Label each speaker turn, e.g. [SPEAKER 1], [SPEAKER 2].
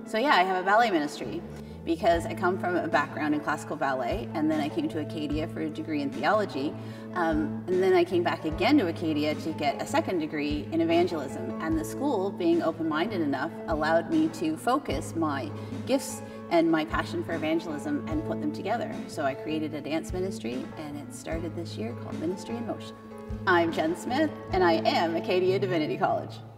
[SPEAKER 1] So yeah, I have a ballet ministry because I come from a background in classical ballet, and then I came to Acadia for a degree in theology, and then I came back again to Acadia to get a second degree in evangelism. And the school, being open-minded enough, allowed me to focus my gifts and my passion for evangelism and put them together. So I created a dance ministry, and it started this year called Ministry in Motion. I'm Jen Smith, and I am Acadia Divinity College.